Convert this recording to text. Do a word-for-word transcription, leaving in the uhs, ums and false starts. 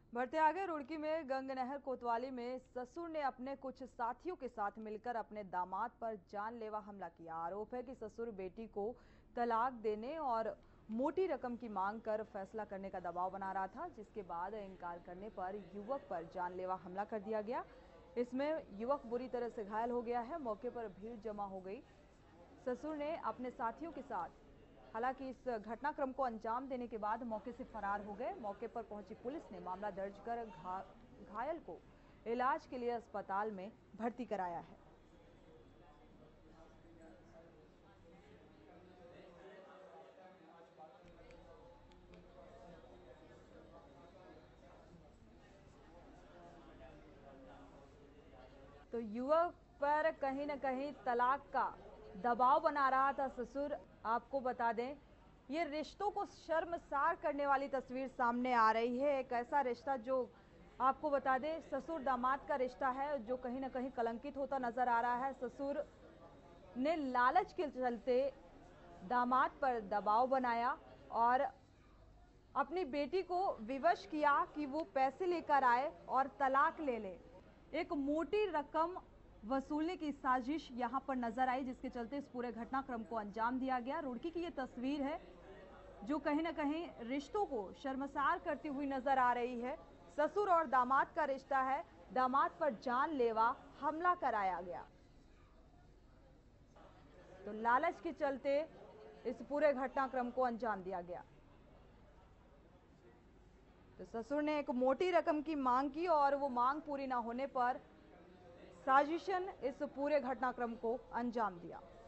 बढ़ते आगे, रुड़की में गंगनहर कोतवाली में ससुर ने अपने कुछ साथियों के साथ मिलकर अपने दामाद पर जानलेवा हमला किया। आरोप है कि ससुर बेटी को तलाक देने और मोटी रकम की मांग कर फैसला करने का दबाव बना रहा था, जिसके बाद इनकार करने पर युवक पर जानलेवा हमला कर दिया गया। इसमें युवक बुरी तरह से घायल हो गया है। मौके पर भीड़ जमा हो गई। ससुर ने अपने साथियों के साथ हालांकि इस घटनाक्रम को अंजाम देने के बाद मौके से फरार हो गए। मौके पर पहुंची पुलिस ने मामला दर्ज कर घा, घायल को इलाज के लिए अस्पताल में भर्ती कराया है। तो युवक पर कहीं ना कहीं तलाक का दबाव बना रहा था ससुर। आपको बता दें, ये रिश्तों को शर्मसार करने वाली तस्वीर सामने आ रही है। एक ऐसा रिश्ता जो आपको बता दें ससुर दामाद का रिश्ता है, जो कहीं ना कहीं कलंकित होता नजर आ रहा है। ससुर ने लालच के चलते दामाद पर दबाव बनाया और अपनी बेटी को विवश किया कि वो पैसे लेकर आए और तलाक ले ले। एक मोटी रकम वसूलने की साजिश यहां पर नजर आई, जिसके चलते इस पूरे घटनाक्रम को अंजाम दिया गया। रुड़की की ये तस्वीर है जो कहीं ना कहीं रिश्तों को शर्मसार करती हुई नजर आ रही है। ससुर और दामाद का रिश्ता है, दामाद पर जानलेवा हमला कराया गया। तो लालच के चलते इस पूरे घटनाक्रम को अंजाम दिया गया। तो ससुर ने एक मोटी रकम की मांग की और वो मांग पूरी ना होने पर साजिशन इस पूरे घटनाक्रम को अंजाम दिया।